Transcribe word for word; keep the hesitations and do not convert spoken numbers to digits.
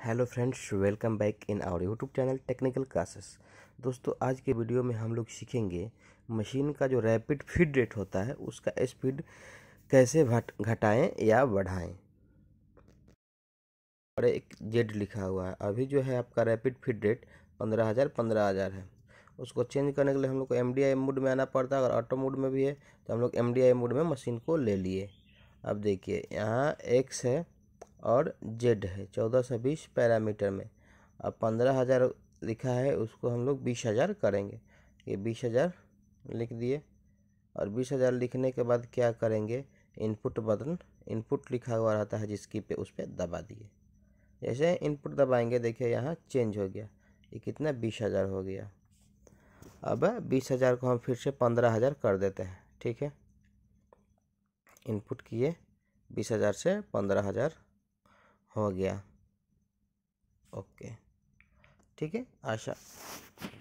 Hello friends, welcome back in our YouTube channel technical classes. दोस्तों, आज के video में हम लोग सीखेंगे मशीन का जो रैपिड फीड रेट होता है उसका स्पीड कैसे घटाएं या बढ़ाएं। और एक जेड लिखा हुआ है। अभी जो है आपका रैपिड फीड रेट पंद्रह हज़ार पंद्रह हज़ार है। उसको चेंज करने के लिए हम लोग को एम डी आई मोड में आना पड़ता है। अगर ऑटो मोड में भी है तो हम लोग एम डी आई मोड में मशीन को ले लिए। अब देखिए, यहाँ एक्स है और जेड है, चौदह सौ बीस पैरामीटर में। अब पंद्रह हज़ार लिखा है, उसको हम लोग बीस हज़ार करेंगे। ये बीस हज़ार लिख दिए। और बीस हज़ार लिखने के बाद क्या करेंगे, इनपुट बटन, इनपुट लिखा हुआ रहता है जिसकी पे, उस पर दबा दिए। जैसे इनपुट दबाएंगे, देखिए यहाँ चेंज हो गया। ये कितना, बीस हज़ार हो गया। अब बीस हज़ार को हम फिर से पंद्रह हज़ार कर देते हैं। ठीक है, इनपुट किए, बीस हज़ार से पंद्रह हज़ार हो गया। ओके, ठीक है। आशा